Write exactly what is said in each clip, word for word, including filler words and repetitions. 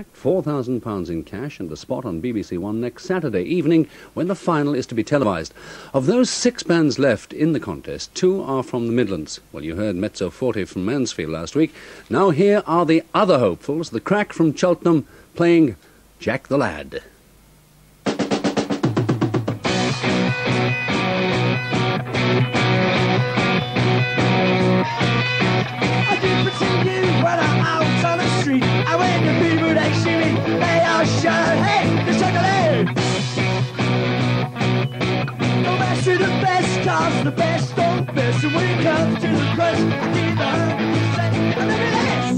four thousand pounds in cash and a spot on B B C One next Saturday evening when the final is to be televised. Of those six bands left in the contest, two are from the Midlands. Well, you heard Mezzo Forte from Mansfield last week. Now here are the other hopefuls, the Crack from Cheltenham playing Jack the Lad. I went to people that see me, they all shout, hey, the chocolate! No match to the best, cause the best don't best. And when it comes to the crunch, I give a hundred percent, I'm never less.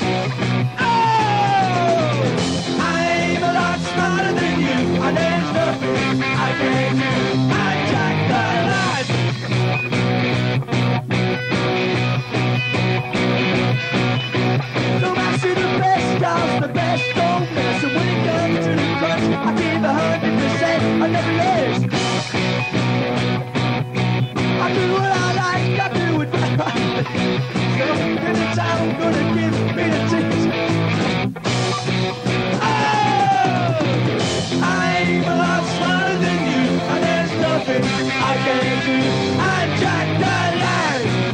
Oh! I'm a lot smarter than you, and there's nothing I can do. I'm Jack the Lad. No match to the best, cause the best don't mess. And when it comes to the crunch, I give a hundred percent, I never less. I do what I like, I do it right. So anytime I'm gonna give me the ticket. Oh! I'm a lot smarter than you, and there's nothing I can do. I'm Jack the Lad.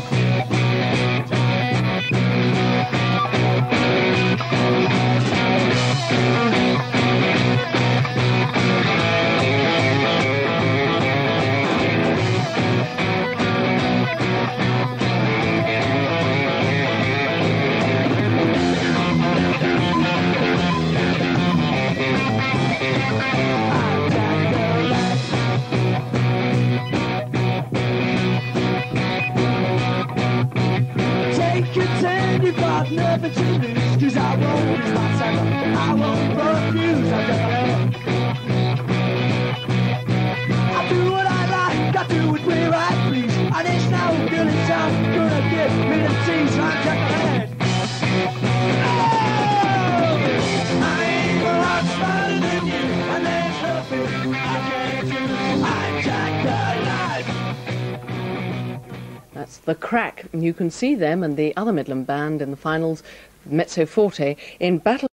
You've got nothing to lose, cause I won't lose my time, I won't refuse, I'm Jack the Lad. I do what I like, I do it where I please, and there's no girl in town gonna give me the tease, I'm Jack the Lad. Oh! I'm a lot smarter than you, and there's nothing I can do, I'm Jack the Lad. That's the Crack. You can see them and the other Midland band in the finals, Mezzo Forte, in battle.